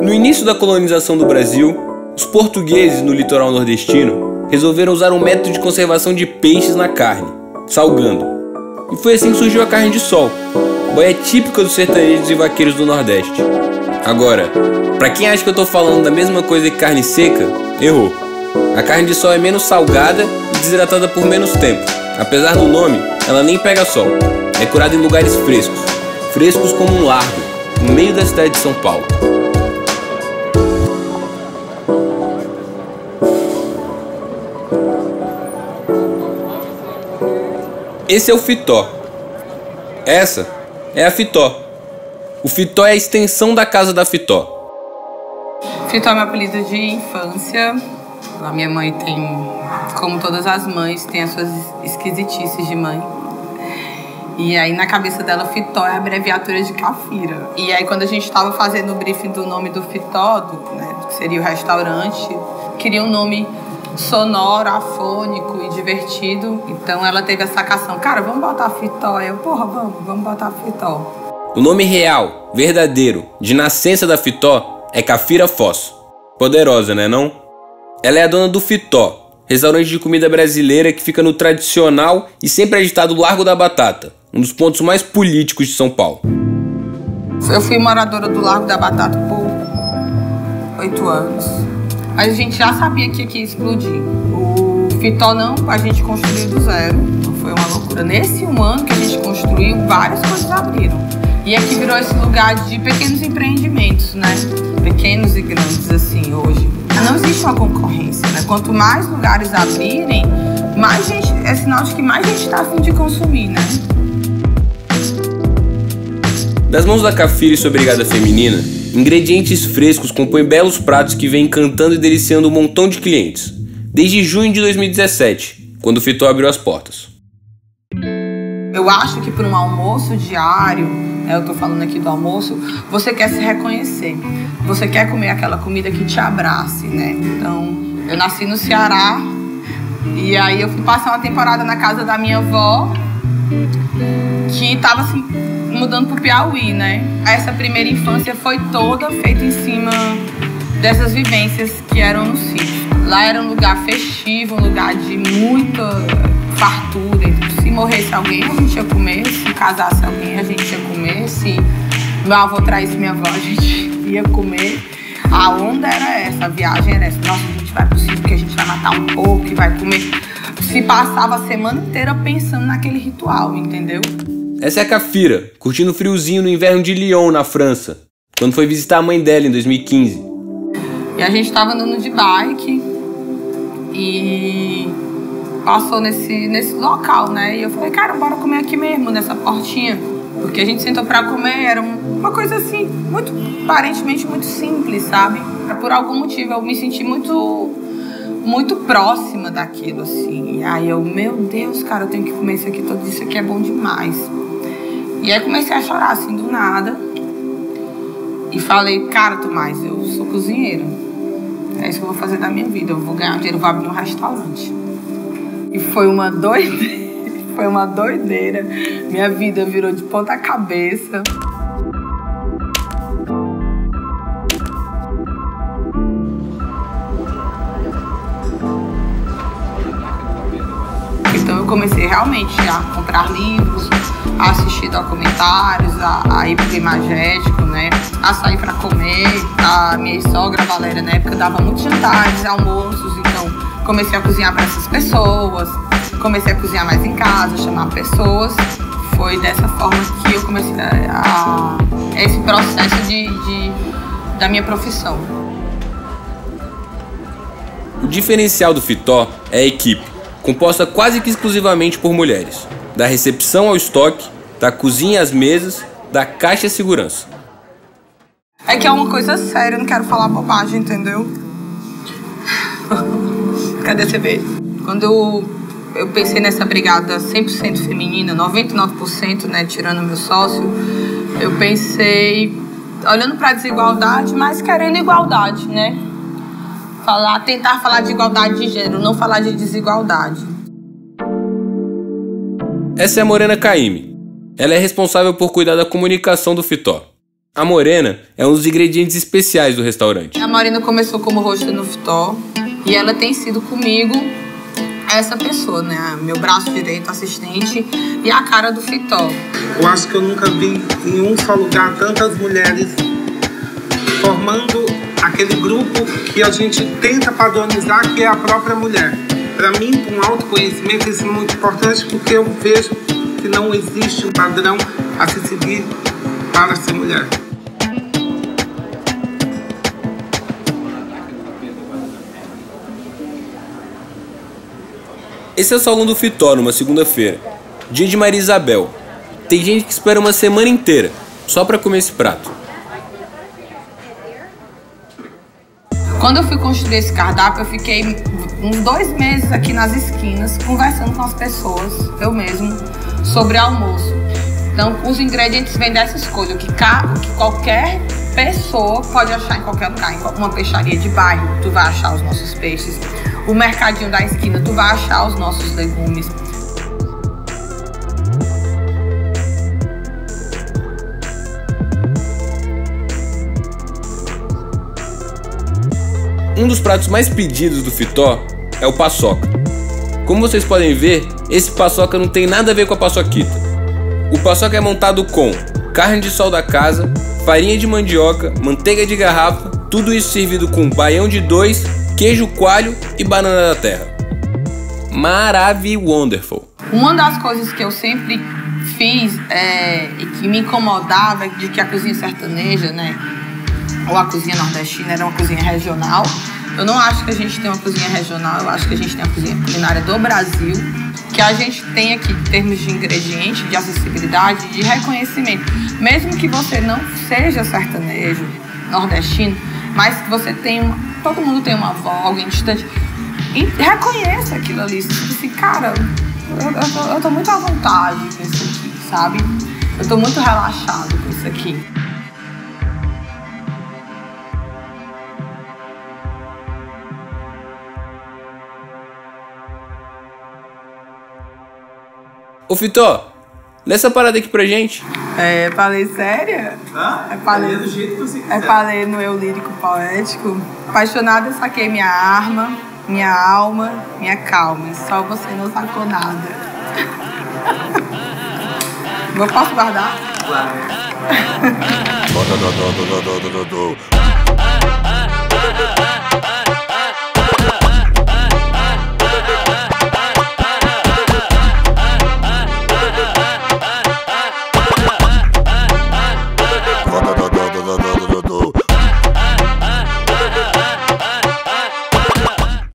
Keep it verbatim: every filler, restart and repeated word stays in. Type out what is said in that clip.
No início da colonização do Brasil, os portugueses no litoral nordestino resolveram usar um método de conservação de peixes na carne, salgando. E foi assim que surgiu a carne de sol, boia típica dos sertanejos e vaqueiros do Nordeste. Agora, pra quem acha que eu tô falando da mesma coisa que carne seca, errou. A carne de sol é menos salgada e desidratada por menos tempo. Apesar do nome, ela nem pega sol. É curada em lugares frescos, frescos como um largo, no meio da cidade de São Paulo. Esse é o fitó. Essa é a fitó. O fitó é a extensão da casa da fitó. Fitó é meu apelido de infância. A minha mãe tem, como todas as mães, tem as suas esquisitices de mãe. E aí na cabeça dela, fitó é a abreviatura de Cafira. E aí quando a gente estava fazendo o briefing do nome do fitó, do, né, que seria o restaurante, queria um nome sonoro, afônico e divertido. Então ela teve a sacação, cara, vamos botar fitó. Eu, porra, vamos, vamos botar fitó. O nome real, verdadeiro, de nascença da fitó é Cafira Foz. Poderosa, né não? Ela é a dona do Fitó, restaurante de comida brasileira que fica no tradicional e sempre agitado Largo da Batata, um dos pontos mais políticos de São Paulo. Eu fui moradora do Largo da Batata por oito anos. Mas a gente já sabia que aqui ia explodir. O Fitó não, a gente construiu do zero. Foi uma loucura. Nesse um ano que a gente construiu, várias coisas abriram. E aqui virou esse lugar de pequenos empreendimentos, né? Pequenos e grandes, assim, hoje. Não existe uma concorrência, né? Quanto mais lugares abrirem, mais gente, é sinal de que mais gente está a fim de consumir, né? Das mãos da Cafira e sua brigada feminina, ingredientes frescos compõem belos pratos que vêm encantando e deliciando um montão de clientes, desde junho de dois mil e dezessete, quando o Fitó abriu as portas. Eu acho que por um almoço diário, né, eu tô falando aqui do almoço, você quer se reconhecer, você quer comer aquela comida que te abrace, né? Então, eu nasci no Ceará e aí eu fui passar uma temporada na casa da minha avó, que tava assim, mudando pro Piauí, né? Essa primeira infância foi toda feita em cima dessas vivências que eram no sítio. Lá era um lugar festivo, um lugar de muita fartura. Se morresse alguém, a gente ia comer. Se casasse alguém, a gente ia comer. Se meu avô traísse minha avó, a gente ia comer. A onda era essa, a viagem era essa. Nossa, a gente vai pro sítio, que a gente vai matar um porco, que vai comer. Se passava a semana inteira pensando naquele ritual, entendeu? Essa é a Cafira, curtindo o friozinho no inverno de Lyon, na França, quando foi visitar a mãe dela em dois mil e quinze. E a gente tava andando de bike e passou nesse, nesse local, né? E eu falei, cara, bora comer aqui mesmo, nessa portinha. Porque a gente sentou pra comer, era uma coisa assim, muito, aparentemente muito simples, sabe? Por algum motivo eu me senti muito, muito próxima daquilo, assim. E aí eu, meu Deus, cara, eu tenho que comer isso aqui, tudo isso aqui é bom demais. E aí comecei a chorar, assim, do nada. E falei, cara, Tomás, eu sou cozinheira. É isso que eu vou fazer da minha vida. Eu vou ganhar dinheiro, vou abrir um restaurante. E foi uma doideira. Foi uma doideira. Minha vida virou de ponta cabeça. Então eu comecei realmente a comprar livros, a assistir documentários, a, a ir pro imagético, né? A sair pra comer. A minha sogra, a Valéria, na época, dava muitos jantares, almoços. Então comecei a cozinhar para essas pessoas. Comecei a cozinhar mais em casa, chamar pessoas. Foi dessa forma que eu comecei a, a esse processo de, de, da minha profissão. O diferencial do Fitó é a equipe, composta quase que exclusivamente por mulheres. Da recepção ao estoque, da cozinha às mesas, da caixa à segurança. É que é uma coisa séria, eu não quero falar bobagem, entendeu? Cadê você ver? Quando eu, eu pensei nessa brigada cem por cento feminina, noventa e nove por cento, né, tirando meu sócio, eu pensei, olhando para a desigualdade, mas querendo igualdade, né? Falar, tentar falar de igualdade de gênero, não falar de desigualdade. Essa é a Morena Caymmi. Ela é responsável por cuidar da comunicação do Fitó. A morena é um dos ingredientes especiais do restaurante. A Marina começou como roxa no Fitó e ela tem sido comigo essa pessoa, né? Meu braço direito, assistente e a cara do Fitó. Eu acho que eu nunca vi em um só lugar tantas mulheres formando aquele grupo que a gente tenta padronizar, que é a própria mulher. Para mim, um autoconhecimento, isso é muito importante, porque eu vejo que não existe um padrão a se seguir para ser mulher. Esse é o salão do Fitó numa segunda-feira, dia de Maria Isabel. Tem gente que espera uma semana inteira só para comer esse prato. Quando eu fui construir esse cardápio, eu fiquei uns dois meses aqui nas esquinas, conversando com as pessoas, eu mesmo, sobre almoço. Então, os ingredientes vêm dessa escolha, que, que qualquer pessoa pode achar em qualquer lugar. Em uma peixaria de bairro, tu vai achar os nossos peixes. O mercadinho da esquina, tu vai achar os nossos legumes. Um dos pratos mais pedidos do Fitó é o paçoca. Como vocês podem ver, esse paçoca não tem nada a ver com a paçoquita. O paçoca é montado com carne de sol da casa, farinha de mandioca, manteiga de garrafa, tudo isso servido com baião de dois, queijo coalho e banana da terra. Maravilhoso! Uma das coisas que eu sempre fiz é, e que me incomodava é de que a cozinha sertaneja, né, ou a cozinha nordestina era uma cozinha regional. Eu não acho que a gente tem uma cozinha regional, eu acho que a gente tem a cozinha culinária do Brasil, que a gente tem aqui em termos de ingrediente, de acessibilidade, de reconhecimento. Mesmo que você não seja sertanejo, nordestino, mas que você tem uma, todo mundo tem uma avó, alguém distante, e reconheça aquilo ali. Você diz assim, cara, eu, eu, tô, eu tô muito à vontade com isso aqui, sabe? Eu tô muito relaxado com isso aqui. Ô Fitó, lê essa parada aqui pra gente. É pra ler séria? Hã? É pra ler do jeito que você quiser. É pra ler no eu lírico poético. Apaixonada, saquei minha arma, minha alma, minha calma. Só você não sacou nada. Eu posso guardar? Claro. do do do do do do do do